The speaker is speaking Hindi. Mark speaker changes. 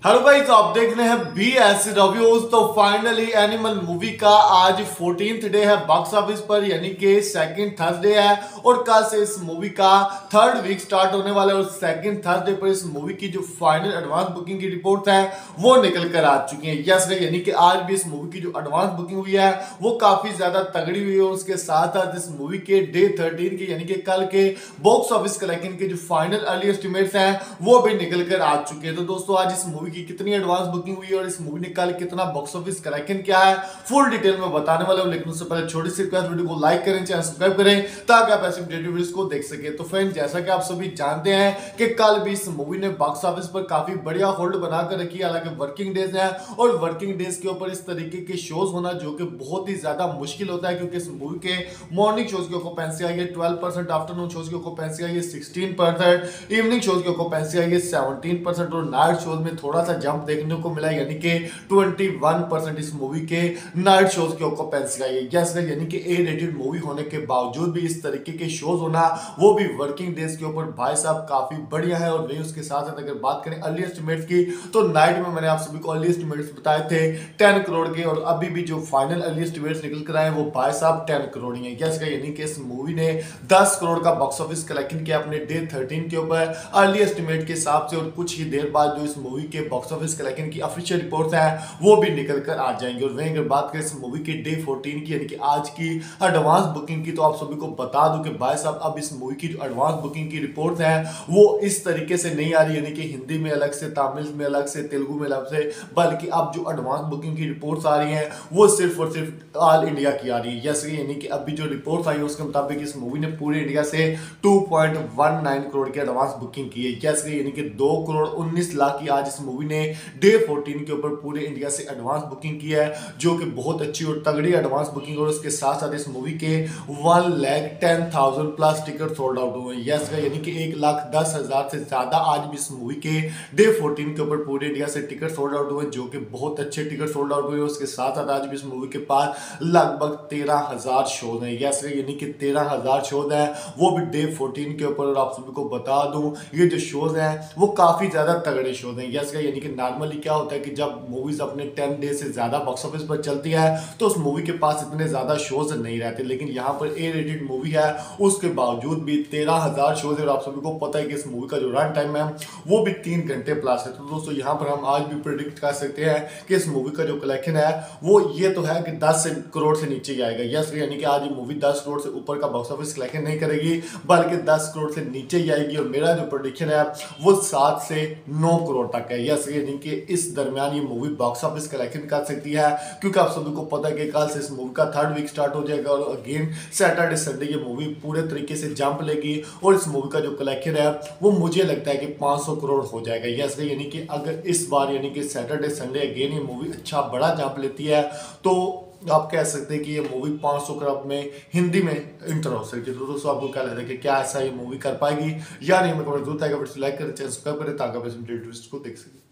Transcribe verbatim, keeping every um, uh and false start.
Speaker 1: हेलो गाइस, आप देख रहे हैं बी एस रिव्यूज। तो फाइनली एनिमल मूवी का आज फोर्टीन्थ डे है बॉक्स ऑफिस पर, यानी कि सेकंड थर्सडे है और कल से इस मूवी का थर्ड वीक स्टार्ट होने वाला है। और सेकंड थर्सडे पर इस मूवी की जो फाइनल एडवांस बुकिंग की रिपोर्ट है वो निकल कर आ चुकी है। यस, यानी कि आज भी इस मूवी की जो एडवांस बुकिंग हुई है वो काफी ज्यादा तगड़ी हुई है। और उसके साथ साथ इस मूवी के डे थर्टीन के यानी कि कल के बॉक्स ऑफिस कलेक्शन के जो फाइनल अर्ली एस्टिमेट्स हैं वो भी निकल कर आ चुके हैं। तो दोस्तों, आज इस मूवी की कितनी एडवांस बुकिंग हुई है और इस मूवी ने कल कितना बॉक्स ऑफिस कलेक्शन किया है फुल डिटेल में बताने वाला हूं। लेकिन उससे पहले छोटी सी रिक्वेस्ट, वीडियो को लाइक करें, चैनल सब्सक्राइब करें ताकि आप ऐसे अपडेटेड वीडियोस को देख सके। तो फ्रेंड, जैसा कि आप सभी जानते हैं कि कल भी इस मूवी ने बॉक्स ऑफिस पर काफी बढ़िया होल्ड बनाकर रखी है। हालांकि वर्किंग डेज है और वर्किंग डेज के ऊपर इस तरीके के शोज होना जो कि बहुत ही ज्यादा मुश्किल होता है, क्योंकि इस मूवी के मॉर्निंग शोज की ऑक्यूपेंसी आई है ट्वेल्व परसेंट, आफ्टरनून शोज की ऑक्यूपेंसी आई है सिक्सटीन परसेंट, इवनिंग शोज की ऑक्यूपेंसी आई है सेवनटीन परसेंट और नाइट शोज में थोड़ा सा जंप देखने को मिला, यानी कि ट्वेंटी वन परसेंट इस मूवी के नाइट शोज की ऑक्यूपेंसी आई है। यस, यानी कि ए रेटेड मूवी होने के बावजूद भी इस तरीके के शोज होना, वो भी वर्किंग डेज के ऊपर, भाई साहब काफी बढ़िया है। और वही उसके साथ साथ अगर बात करें अर्ली एस्टिमेट्स की, तो नाइट में मैंने आप सभी को अर्ली एस्टिमेट्स बताए थे टेन करोड़ के, और अभी भी जो फाइनल अर्ली एस्टिमेट्स निकल कर आए वो भाई साहब टेन करोड़ ही है। यस, यानी कि इस मूवी ने दस करोड़ का बॉक्स ऑफिस कलेक्शन किया अपने डे थर्टीन के ऊपर अर्ली एस्टिमेट के हिसाब से। और कुछ ही देर बाद जो इस मूवी के बॉक्स ऑफिस कलेक्शन की ऑफिशियल रिपोर्ट्स हैं वो भी निकल कर आ जाएंगे। और वहीं अगर बात करें इस मूवी के डे फोर्टीन की, यानी कि आज की एडवांस बुकिंग की, तो आप सभी को बता दूं कि भाई साहब अब इस मूवी की जो एडवांस बुकिंग की रिपोर्ट्स हैं वो इस तरीके से नहीं आ रही, यानी कि हिंदी में अलग से, तमिल में अलग से, तेलुगु में अलग से, बल्कि अब जो एडवांस बुकिंग की रिपोर्ट्स आ रही हैं वो सिर्फ और सिर्फ ऑल इंडिया की आ रही है। यस, यानी कि अभी जो रिपोर्ट्स आई है उसके मुताबिक इस मूवी ने पूरे इंडिया से two point one nine crore की एडवांस बुकिंग की है। यस, यानी कि दो करोड़ उन्नीस लाख की आज इस मूवी ने डे फोर्टीन के ऊपर पूरे इंडिया से एडवांस बुकिंग की है, जो कि बहुत अच्छी और तगड़ी एडवांस बुकिंग। और उसके साथ साथ इस मूवी के one lakh ten thousand plus ticket sold out हुए हैं। यस, यानी कि एक लाख दस हजार से ज्यादा आज भी इस मूवी के डे फोर्टीन के ऊपर पूरे इंडिया से टिकट सोल्ड आउट हुए, जो कि बहुत अच्छे टिकट सोल्ड आउट हुए। उसके साथ साथ आज भी इस मूवी के पास लगभग तेरह हजार शोज हैं। यस, यानी कि तेरह हजार शोज हैं वो भी डे फोर्टीन के ऊपर। और आप सभी को बता दूं ये जो शोज हैं वो काफी ज्यादा तगड़े शोज हैं। यस, यानी कि नॉर्मली क्या होता है कि जब मूवीज अपने टेन डे से ज्यादा बॉक्स ऑफिस पर चलती है तो उस मूवी के पास इतने ज्यादा शोज नहीं रहते, लेकिन यहाँ पर ए रेटेड मूवी है उसके बावजूद भी तेरह हजार शोज है। और आप सभी को पता है कि इस मूवी का जो रन टाइम है वो भी तीन घंटे प्लस है। तो दोस्तों, यहाँ पर हम आज भी प्रिडिक्ट कर सकते हैं कि इस मूवी का जो कलेक्शन है वो ये तो है कि दस करोड़ से नीचे ही आएगा। यस, यानी कि आज ये मूवी दस करोड़ से ऊपर का बॉक्स ऑफिस कलेक्शन नहीं करेगी, बल्कि दस करोड़ से नीचे ही आएगी। और मेरा जो प्रोडिक्शन है वो सात से नौ करोड़ तक है। यस, यानी कि इस दरमियान ये मूवी बॉक्स ऑफिस कलेक्शन कर सकती है, क्योंकि आप सभी को पता है कि कल से इस मूवी का थर्ड वीक स्टार्ट हो जाएगा और अगेन सैटरडे संडे ये मूवी पूरे तरीके से जंप लेगी। और इस मूवी का जो कलेक्शन है वो मुझे लगता है कि पाँच सौ करोड़ हो जाएगा। यस, यानी कि अगर इस बार यानी कि सैटरडे संडे अगेन ये मूवी अच्छा बड़ा जंप लेती है तो आप कह सकते हैं कि ये मूवी पाँच सौ करोड़ में हिंदी में इंटर हो सकती है। तो दोस्तों, आपको क्या लगता है कि क्या ऐसा ये मूवी कर पाएगी या नहीं? मैं कमेंट जरूर लाइक करें, चैनल सब्सक्राइब करें ताकि आप इस वीडियो को देख सकें।